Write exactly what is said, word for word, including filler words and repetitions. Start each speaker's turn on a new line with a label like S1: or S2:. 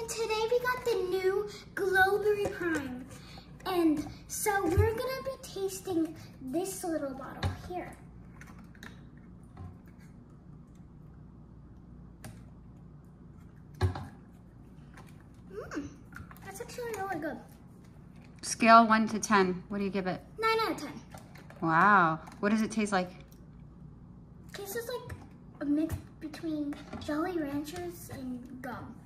S1: And today we got the new Glowberry Prime. And so we're gonna be tasting this little bottle here. Mmm, that's actually really good.
S2: Scale one to ten, what do you give it?
S1: Nine out of ten.
S2: Wow, what does it taste like?
S1: Tastes like a mix between Jolly Ranchers and gum.